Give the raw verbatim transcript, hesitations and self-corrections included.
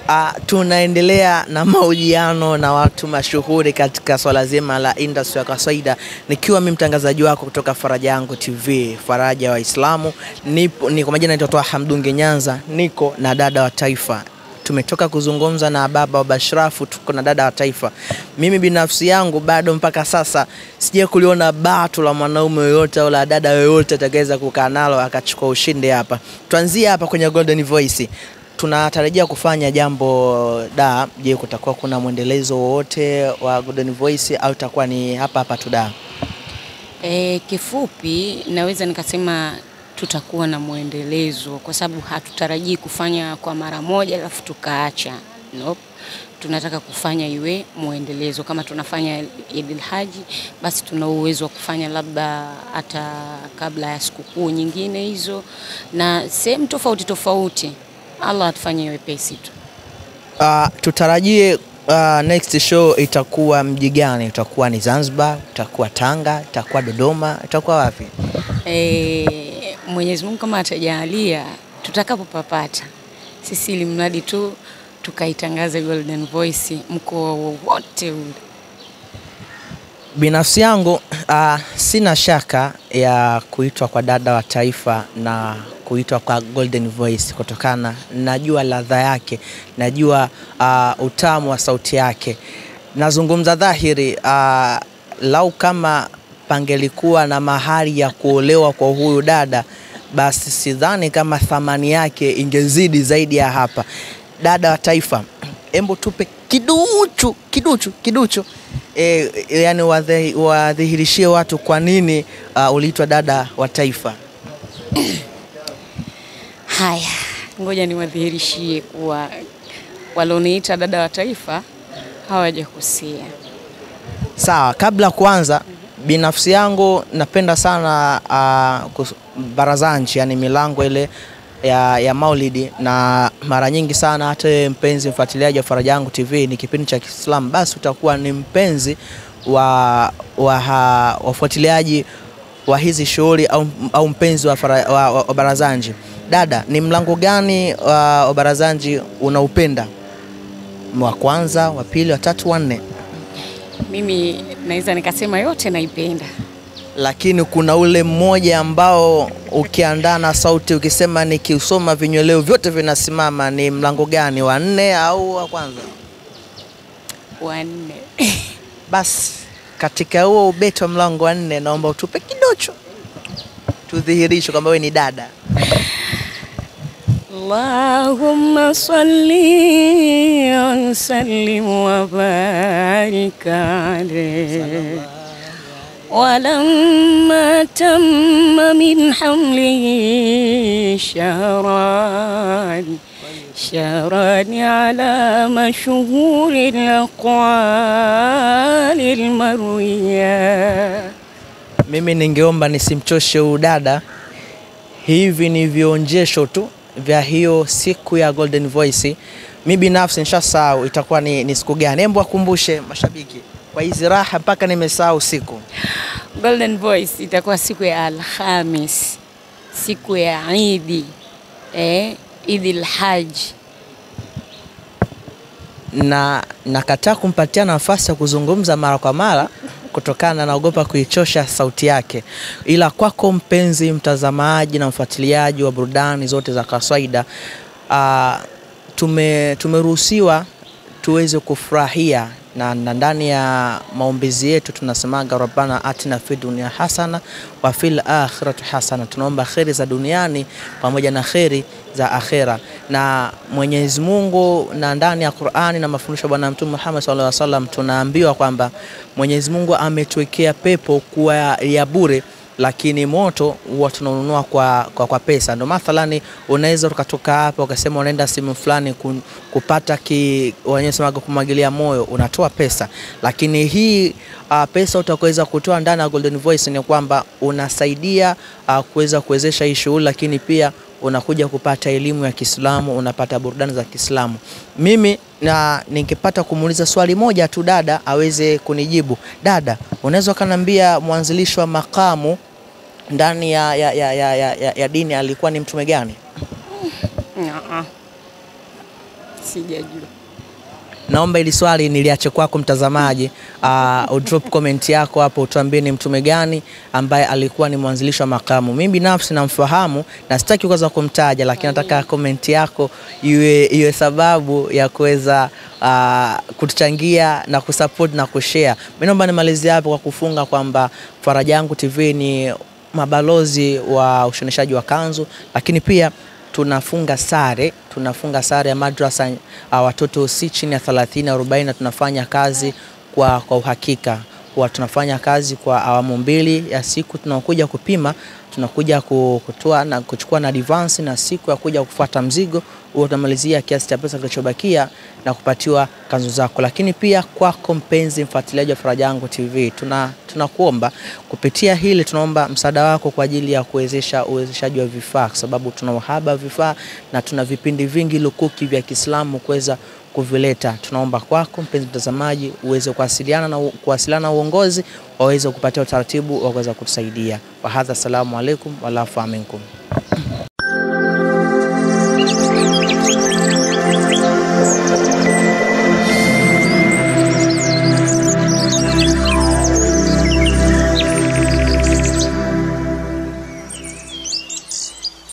Uh, tunaendelea na mahojiano na watu mashuhuri katika swala zima la industry ya kawaida, nikiwa mimi mtangazaji wako kutoka Faraja Yangu T V, Faraja wa Waislamu. Nipo ni kwa majina naitwa Hamdungi Nyanza, niko na dada wa taifa. Tumetoka kuzungumza na baba wa Bashrafu, tuko na dada wa taifa. Mimi binafsi yangu bado mpaka sasa sije kuliona bato la mwanaume yoyote au la dada yoyote atakayeweza kukaa nalo akachukua ushindi hapa. Tuanzie hapa kwenye Golden Voice. Tunatarajia kufanya jambo da, je, kutakuwa kuna mwendelezo wote wa Golden Voice au itakuwa ni hapa hapa tu da? E, kifupi naweza nikasema tutakuwa na mwendelezo, kwa sababu hatutarajii kufanya kwa mara moja alafu tukaacha. Nope. Tunataka kufanya iwe mwendelezo. Kama tunafanya Eid al-Haji, basi tuna uwezo wa kufanya labda hata kabla ya sikukuu nyingine hizo na sehemu tofauti tofauti. Allah atufanyie wepesi tu. Uh, tutarajie uh, next show itakuwa mji gani? Itakuwa ni Zanzibar, itakuwa Tanga, itakuwa Dodoma, itakuwa wapi? Eh, Mwenyezi Mungu kama atajalia tutakapopapata. Sisi ili mradi tu tukaitangaza Golden Voice mkoa wote ule. Binafsi yangu uh, sina shaka ya kuitwa kwa dada wa taifa na kuitwa kwa Golden Voice kutokana najua ladha yake, najua uh, utamu wa sauti yake. Nazungumza dhahiri, uh, lau kama pangelikuwa na mahari ya kuolewa kwa huyu dada, basi sidhani kama thamani yake ingezidi zaidi ya hapa. Dada wa taifa, embo tupe kiduchu, kiduchu, kiduchu. E, yani wadhihirishie watu kwa nini uh, uliitwa dada wa taifa. Haya, ngoja niwadhihirishie kuwa waloniita dada wa taifa hawajakosea. Sawa, kabla kuanza, binafsi yangu napenda sana uh, barazanji, yani milango ile ya, ya Maulidi, na mara nyingi sana hata mpenzi mfuatiliaji wa Faraja Yangu T V ni kipindi cha Kiislamu, basi utakuwa ni mpenzi wa wafuatiliaji wa, wa hizi shughuli au, au mpenzi wa, fara, wa, wa, wa barazanji. Dada, ni mlango gani wa, wa barazanji unaupenda? Wa kwanza, wa pili, wa tatu, wa nne? Mimi naweza nikasema yote naipenda. Lakini kuna ule mmoja ambao ukiandana sauti ukisema nikiusoma vinyweleo vyote vinasimama, ni mlango gani? Wa nne au wa kwanza? Wa nne. Basi katika huo ubeti wa mlango wa nne naomba utupe kidocho, tudhihirishe kwamba wewe ni dada. Allahumma salli wa sallim wa barik alayhi ولما تم من حمله شهران شهران على مشهور الأقوال المروية. Mimi ningeomba nisimchoshe udada, hivi ni vionjesho tu vya hiyo siku ya Golden Voice. Mimi binafsi nishasahau itakuwa ni, ni siku gani. Hebu akumbushe mashabiki kwa hizi raha mpaka nimesahau siku. Golden Voice itakuwa siku ya Alhamis, siku ya Eid, eh, Eid al-Hajj. Na nakataa kumpatia nafasi ya kuzungumza mara kwa mara kutokana na naogopa kuichosha sauti yake. Ila kwako mpenzi mtazamaji na mfuatiliaji wa burudani zote za kawaida, uh, tume tumeruhusiwa tuweze kufurahia na ndani ya maombezi yetu tunasemaga Rabbana atina fid dunya hasana wa fil akhirati hasana. Tunaomba khairi za duniani pamoja na khairi za akhera. Na Mwenyezi Mungu na ndani ya Qur'ani na mafundisho Bwana Mtume Muhammad sallallahu alaihi wasallam tunaambiwa kwamba Mwenyezi Mungu ametuwekea pepo kuwa ya bure, lakini moto huwa tunanunua kwa, kwa kwa pesa. Ndio mathalani unaweza ukatoka hapa ukasema unaenda simu fulani kupata ki wanasema kumwagilia moyo, unatoa pesa. Lakini hii uh, pesa utakaweza kutoa ndani ya Golden Voice ni kwamba unasaidia uh, kuweza kuwezesha hii shughuli, lakini pia unakuja kupata elimu ya Kiislamu, unapata burudani za Kiislamu. Mimi na ningepata kumuuliza swali moja tu dada aweze kunijibu. Dada, unaweza kaniambia mwanzilishi wa makamu ndani ya ya, ya, ya, ya, ya dini alikuwa ni mtume gani? Uh-uh. sijajua. Naomba ili swali niliache kwako mtazamaji, uh, udrop comment yako hapo, utuambie ni mtume gani ambaye alikuwa ni mwanzilishi wa makamu. Mimi binafsi namfahamu na sitaki kwanza kumtaja, lakini nataka comment yako iwe iwe sababu ya kuweza uh, kutuchangia na kusupport na kushare. Mimi naomba nimalizie hapo kwa kufunga kwamba Faraja Yangu T V ni mabalozi wa ushoneshaji wa kanzu, lakini pia tunafunga sare, tunafunga sare ya madrasa uh, watoto si chini ya thelathini arobaini, na tunafanya kazi kwa kwa uhakika. Kwa tunafanya kazi kwa awamu mbili ya siku, tunakuja kupima, tunakuja kutoa na kuchukua na advance, na siku ya kuja kufuata mzigo huo tunamalizia kiasi cha pesa kilichobakia na kupatiwa kanzu zako. Lakini pia kwako mpenzi mfuatiliaji wa Faraja Yangu T V, tuna tunakuomba kupitia hili, tunaomba msaada wako kwa ajili ya kuwezesha uwezeshaji wa vifaa, kwa sababu tuna uhaba vifaa na tuna vipindi vingi lukuki vya Kiislamu kuweza kuvileta. Tunaomba kwako mpenzi mtazamaji uweze kuwasiliana na kuwasiliana na uongozi waweze kupatia utaratibu wa kuweza kutusaidia. Wa hadha, assalamu alaikum wa afa minkum. Thank you.